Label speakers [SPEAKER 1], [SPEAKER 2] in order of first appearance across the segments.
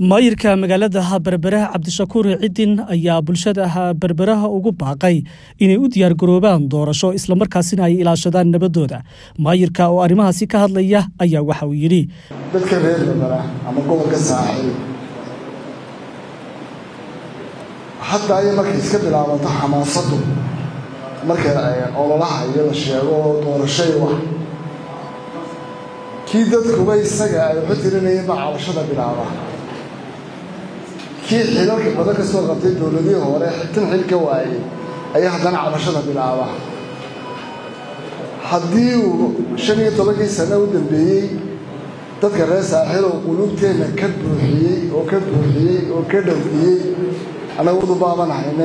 [SPEAKER 1] maayirka magaalada Berberaha Cabdishakuur Ciidin ayaa bulshada Berberaha ugu baaqay inay u diyaar garoobaan doorasho isla markaasina ay ilaashadaan nabadooda. Maayirka oo arrimahaasi ka hadlaya ayaa waxa uu yiri
[SPEAKER 2] dadka reer Berberaha ama gobolka Saaxil hatta ay markay iska bilaabato xamaasadu markay ololaha iyo la sheego doorasho wax kii dadku bay isaga ay u tirinayeen macalashada bilaaba kii xilalka badan ka soo qabtay dawladii hore tan xilka waayay ayaa haddana cabashada bilaaba haddii uu 15 sano u dambeeyay dadka reer Saaxil oo qulubteena ka dhawriyay anagu u baabanahay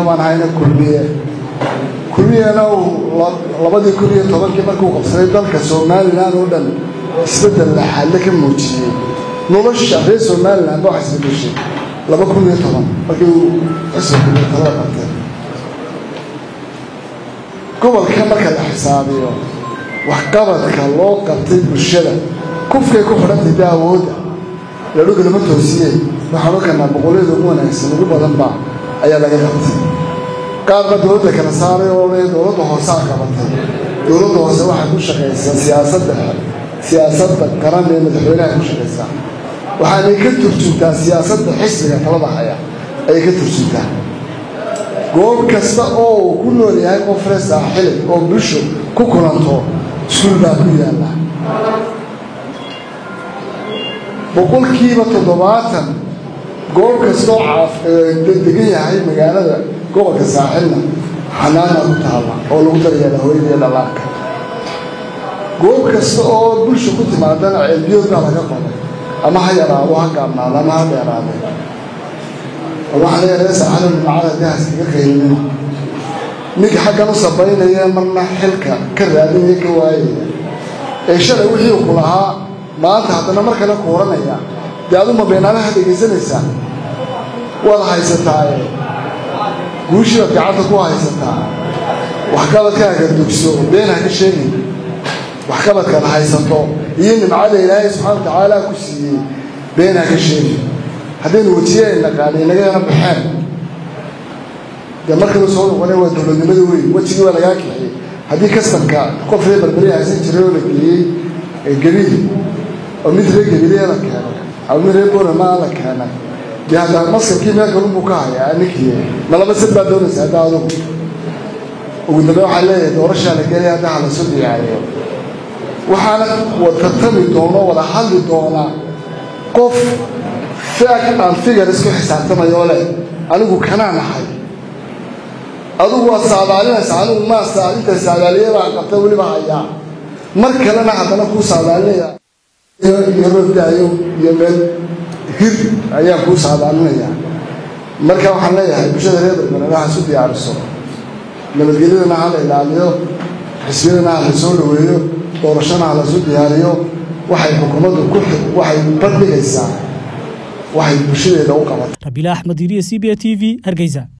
[SPEAKER 2] kulmiyana labadii kuriye tobankii markuu qabsaday dalka Soomaaliland oo dhan isbedel la xal ka muujiyay nolosha reer Soomaaliland baa isbedeshay 2010 markii uu isbedel kala qabtay gobolka marka la xisaabiyo wax qabadka loo qabtay bulshada kufkay ku xidhan daawooda la dhuga lama toosiyay waxaan kana boqoleedo ugu wanaagsan ugu badan baa ayaa laga qabtay qaarba dawladda kala saaray oo dawladda hoose ka batay dawladda hoose waxa ku shaqeysaa siyaasadda qaran ee madaxweynaha ku shaqeysaa waxaanay ka turjuntaa siyaasadda xisbiga talada haya ay ka turjuntaa goob kasta oo ku nool yahay qof reer Saaxil oo bulsho ku kulanto iskuul baa ku yaala boqolkiiba 70 goob kasta oo degan yahay magaalada gobolka Saaxilna xanaana ku taala oo lagu daryeelo hooyada dhalaanka goob kasta oo bulsho ku timaadana cilmiyood laga qoray ama hayaraabo ha gaabnaado ama ha dheeraado waxaan leeyahay Saaxil macalladaas ka qeylin mid xaggan u sabaynaya marna xilka ka raadinaya ka waayay ee shalay wixii uu lahaa maanta haddana markale ku oranaya daadu ma beenaanaha dhegeysanaysa wada haysataa guushiga gacanta ku haysataa wax qabadkaaga dugso beenaha ka sheegay wax qabadka haysato iyo nimcada Ilaahay subhanahu wa ta'ala ku siiyay beenaha ka sheegay hadeen wajiyeen qaalay naga yana baxeen marka la soo noqonay waa dawladnimada weyn wajiga waa laga kixiyay hadii kastanka qof reer Berbera aysan jiray oo la geliyay gariid oo mid reer Berbera la keenay ama mid reer Boorama la keenay هذا مصر كي ما كانوا مكاهية يعني كي ما لبس البدون هذا هذا وقدموا عليه دورش على كذا هذا على سوري يعني وحنا وتتمي دونا ولا حل دونا قف فاك عن فيجر اسمه حساب تما يولا أنا جو كنا نحي أدو صعب علينا سألو ما سأل أنت سأل عليه وعقبته ولا ما هيا مر كلنا حتى نكون صعب عليه يرد عليه يمل هير ayaa ku saadaanaya marka waxaan leeyahay bulshada reer Berberaha soo diyaarso nabadgelyada hal ilaaliyo xisbiyada la soo dhaweeyo doorashada la soo diyaariyo waxay xukuumaddu waxay badligaysaa waxay bulshada u qabato
[SPEAKER 1] Rabiila Ahmed, CBA TV, Hargeysa.